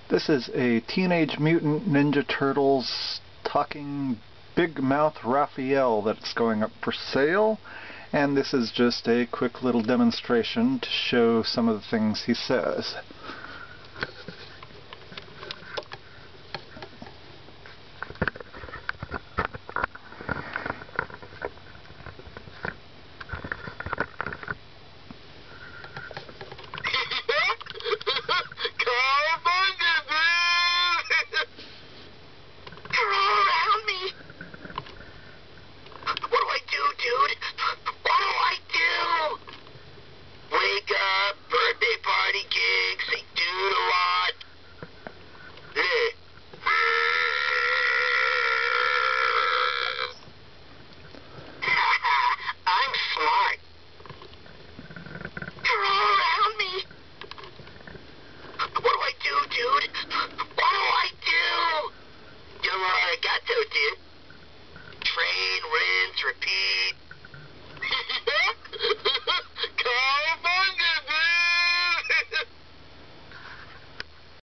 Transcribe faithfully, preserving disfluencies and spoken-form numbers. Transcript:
This is a Teenage Mutant Ninja Turtles talking big mouth Raphael that's going up for sale, and this is just a quick little demonstration to show some of the things he says.